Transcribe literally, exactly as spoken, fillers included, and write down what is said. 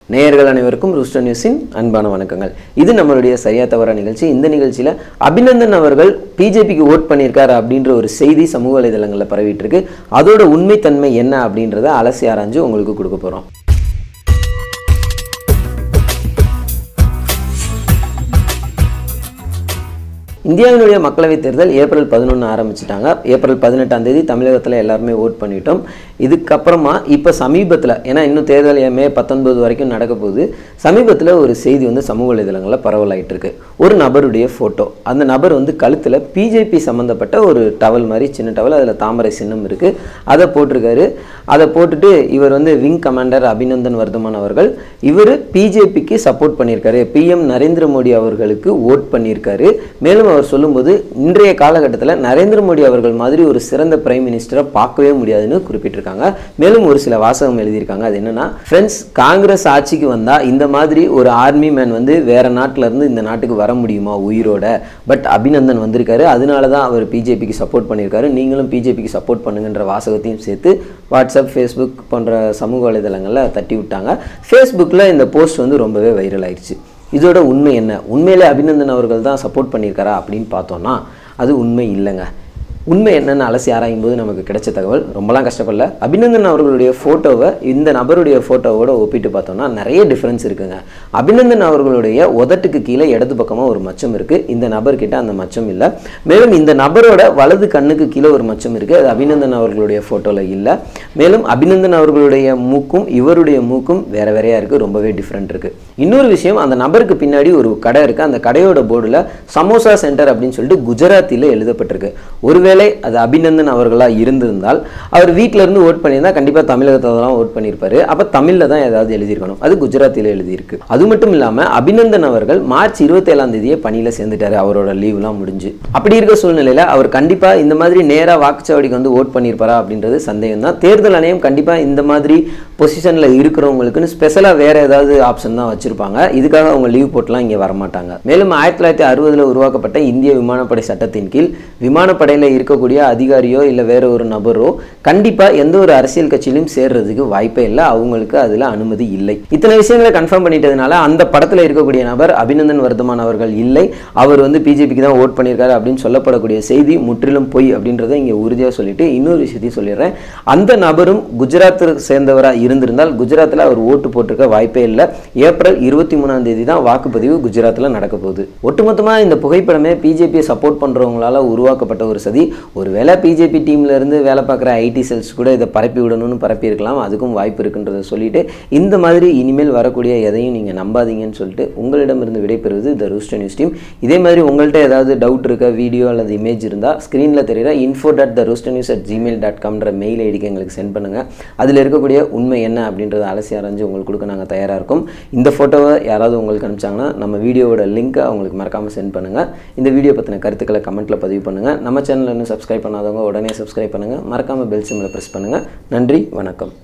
நேயர்கள் அனைவருக்கும் ரூஸ்டர் நியூஸின் அன்பான வணக்கங்கள். இது நம்மளுடைய சரியா தவறா நிகழ்ச்சி. இந்த நிகழ்ச்சியில் அபிநந்தன் அவர்கள் பிஜேபிக்கு ஓட் பண்ணியிருக்காரு அப்படின்ற ஒரு செய்தி சமூக வலைதளங்களில் பரவிட்டு இருக்கு. அதோட உண்மைத்தன்மை என்ன அப்படின்றத அலசி ஆராய்ஞ்சு உங்களுக்கு கொடுக்க போகிறோம். இந்தியாவினுடைய மக்களவைத் தேர்தல் ஏப்ரல் பதினொன்று ஆரம்பிச்சிட்டாங்க. ஏப்ரல் பதினெட்டாம் தேதி தமிழகத்தில் எல்லாருமே ஓட் பண்ணிட்டோம். இதுக்கப்புறமா இப்போ சமீபத்தில், ஏன்னா இன்னும் தேர்தல் மே பத்தொன்பது வரைக்கும் நடக்க போகுது, சமீபத்தில் ஒரு செய்தி வந்து சமூக வலைதளங்களில் பரவலாயிட்டு இருக்கு. ஒரு நபருடைய ஃபோட்டோ, அந்த நபர் வந்து கழுத்தில் பிஜேபி சம்மந்தப்பட்ட ஒரு டவல் மாதிரி சின்ன டவல், அதில் தாமரை சின்னம் இருக்குது, அதை போட்டிருக்காரு. அதை போட்டுட்டு இவர் வந்து விங் கமாண்டர் அபிநந்தன் வர்தமான் அவர்கள், இவர் பிஜேபிக்கு சப்போர்ட் பண்ணியிருக்காரு, பிஎம் நரேந்திர மோடி அவர்களுக்கு ஓட் பண்ணியிருக்காரு. மேலும் அவர் சொல்லும்போது இன்றைய காலகட்டத்தில் நரேந்திர மோடி அவர்கள் மாதிரி ஒரு சிறந்த பிரைம் மினிஸ்டரை பார்க்கவே முடியாதுன்னு குறிப்பிட்டிருக்காங்க. மேலும் ஒரு சில வாசகம் எழுதியிருக்காங்க. அது என்னன்னா, ஃப்ரெண்ட்ஸ், காங்கிரஸ் ஆட்சிக்கு வந்தா இந்த மாதிரி ஒரு ஆர்மி மேன் வந்து வேற நாட்டில இருந்து இந்த நாட்டுக்கு வர முடியுமா உயிரோட? பட் அபிநந்தன் வந்திருக்காரு, அதனால தான் அவர் பிஜேபிக்கு சப்போர்ட் பண்ணியிருக்காரு, நீங்களும் பிஜேபிக்கு சப்போர்ட் பண்ணுங்கன்ற வாசகத்தையும் சேர்த்து வாட்ஸ்அப், ஃபேஸ்புக் போன்ற சமூக வலைதளங்களில் தட்டி விட்டாங்க. ஃபேஸ்புக்கில் இந்த போஸ்ட் வந்து ரொம்பவே வைரல் ஆயிடுச்சு. இதோட உண்மை என்ன? உண்மையிலே அபிநந்தன் அவர்கள் தான் சப்போர்ட் பண்ணியிருக்காரா அப்படின்னு பார்த்தோன்னா அது உண்மை இல்லைங்க. உண்மை என்னென்னு அலசி ஆராயும் போது நமக்கு கிடைச்ச தகவல் ரொம்பலாம் கஷ்டப்படல. அபிநந்தன் அவர்களுடைய ஃபோட்டோவை இந்த நபருடைய ஃபோட்டோவோட ஒப்பிட்டு பார்த்தோம்னா நிறைய டிஃப்ரென்ஸ் இருக்குங்க. அபிநந்தன் அவர்களுடைய உதட்டுக்கு கீழே இடது பக்கமாக ஒரு மச்சம் இருக்குது, இந்த நபர்கிட்ட அந்த மச்சம் இல்லை. மேலும் இந்த நபரோட வலது கண்ணுக்கு கீழே ஒரு மச்சம் இருக்குது, அது அபிநந்தன் அவர்களுடைய ஃபோட்டோவில் இல்லை. மேலும் அபிநந்தன் அவர்களுடைய மூக்கும் இவருடைய மூக்கும் வேற வேறையாக இருக்குது, ரொம்பவே டிஃப்ரெண்ட் இருக்குது. இன்னொரு விஷயம், அந்த நபருக்கு பின்னாடி ஒரு கடை இருக்குது, அந்த கடையோட போர்டில் சமோசா சென்டர் அப்படின்னு சொல்லிட்டு குஜராத்தியில் எழுதப்பட்டிருக்கு. ஒருவேளை அது அபிநந்தன் அவர்களாக இருந்திருந்தால் அவர் வீட்டில இருந்து ஓட் பண்ணியிருந்தால் கண்டிப்பாக தமிழகத்தில் தான் ஓட் பண்ணியிருப்பாரு. அப்போ தமிழில் தான் ஏதாவது எழுதியிருக்கணும், அது குஜராத்தியில் எழுதியிருக்கு. அது மட்டும் இல்லாமல் அபிநந்தன் அவர்கள் மார்ச் இருபத்தி ஏழாம் தேதியே பணியில் சேர்ந்துட்டாரு, அவரோட லீவ்லாம் முடிஞ்சு. அப்படி இருக்க சூழ்நிலையில் அவர் கண்டிப்பாக இந்த மாதிரி நேராக வாக்குச்சாவடிக்கு வந்து ஓட் பண்ணியிருப்பாரா அப்படின்றது சந்தேகம் தான். தேர்தல் ஆணையம் கண்டிப்பாக இந்த மாதிரி பொசிஷனில் இருக்கிறவங்களுக்குன்னு ஸ்பெஷலாக வேற ஏதாவது ஆப்ஷன் தான் வச்சிருப்பாங்க, இதுக்காக அவங்க லீவ் போட்டுலாம் இங்கே வரமாட்டாங்க. மேலும் ஆயிரத்தி தொள்ளாயிரத்தி அறுபதுல உருவாக்கப்பட்ட இந்திய விமானப்படை சட்டத்தின் கீழ் விமானப்படையில் இருக்கக்கூடிய அதிகாரியோ இல்லை வேற ஒரு நபரோ கண்டிப்பாக எந்த ஒரு அரசியல் கட்சியிலும் சேர்றதுக்கு வாய்ப்பே இல்லை, அவங்களுக்கு அதில் அனுமதி இல்லை. இத்தனை விஷயங்களை கன்ஃபார்ம் பண்ணிட்டதுனால அந்த படத்தில் இருக்கக்கூடிய நபர் அபிநந்தன் வர்தமான் அவர்கள் இல்லை, அவர் வந்து பிஜேபிக்கு தான் ஓட் பண்ணியிருக்காரு அப்படின்னு சொல்லப்படக்கூடிய செய்தி முற்றிலும் பொய் அப்படின்றத இங்கே உறுதியாக சொல்லிட்டு இன்னொரு விஷயத்தையும் சொல்லிடுறேன். அந்த நபரும் குஜராத்தை சேர்ந்தவராக இருந்திருந்தால் குஜராத்தில் அவர் ஓட்டு போட்டிருக்க வாய்ப்பே இல்லை. ஏப்ரல் இருபத்தி மூணாம் தேதி தான் வாக்குப்பதிவு குஜராத்தில் நடக்க போகுது. ஒட்டுமொத்தமாக இந்த புகைப்படமே பிஜேபியை சப்போர்ட் பண்ணுறவங்களால உருவாக்கப்பட்ட ஒரு சதி. ஒருவேளை பிஜேபி டீம்ல இருந்து வேலை பார்க்குற ஐடி செல்ஸ் கூட இதை பரப்பி விடணும்னு பரப்பி இருக்கலாம், அதுக்கும் வாய்ப்பு இருக்குன்றதை சொல்லிட்டு இந்த மாதிரி இனிமேல் வரக்கூடிய எதையும் நீங்கள் நம்பாதீங்கன்னு சொல்லிட்டு உங்களிடமிருந்து விடைபெறுவது த ரூஸ்டர் நியூஸ் டீம். இதே மாதிரி உங்கள்கிட்ட ஏதாவது டவுட் இருக்க, வீடியோ அல்லது இமேஜ் இருந்தால் ஸ்க்ரீனில் தெரியுற info dot the rooster news at Gmail dot காம்ன்ற மெயில் ஐடிக்கு எங்களுக்கு சென்ட் பண்ணுங்கள். அதில் இருக்கக்கூடிய உண்மை என்ன அப்படின்றத அலசி ஆராய்ஞ்சு உங்களுக்கு கொடுக்க நாங்கள் தயாராக இருக்கோம். இந்த ஃபோட்டோவை யாராவது உங்களுக்கு அனுப்பிச்சாங்கன்னா நம்ம வீடியோவோட லிங்க்கை அவங்களுக்கு மறக்காமல் சென்ட் பண்ணுங்கள். இந்த வீடியோ பற்றின கருத்துக்களை கமெண்ட்டில் பதிவு பண்ணுங்கள். நம்ம சேனல் இன்னும் சப்ஸ்கிரைப் பண்ணாதவங்க உடனே சப்ஸ்கிரைப் பண்ணுங்கள். மறக்காமல் பெல் சிம்மில் ப்ரெஸ் பண்ணுங்கள். நன்றி, வணக்கம்.